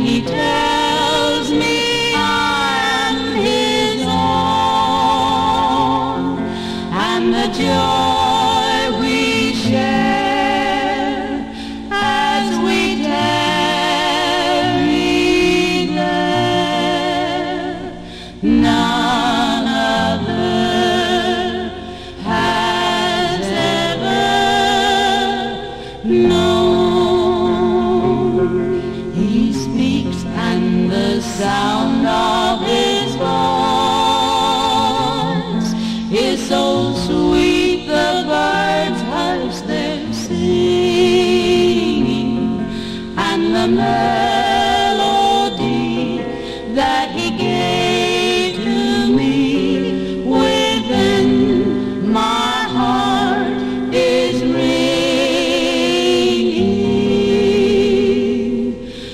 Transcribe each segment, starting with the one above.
he tells me I'm his own, and the joy we share as we tarry there, none other has ever known. He speaks, and the sound of his voice is so sweet the birds hush their singing, and the melody that he gave to me within my heart is ringing,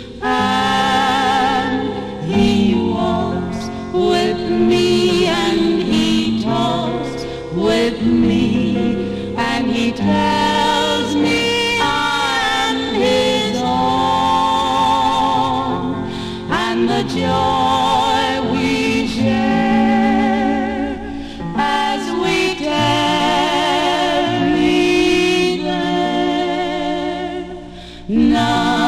and he walks with me, and he talks with me, and he tells me I'm his own, and the joy we share as we tarry there, none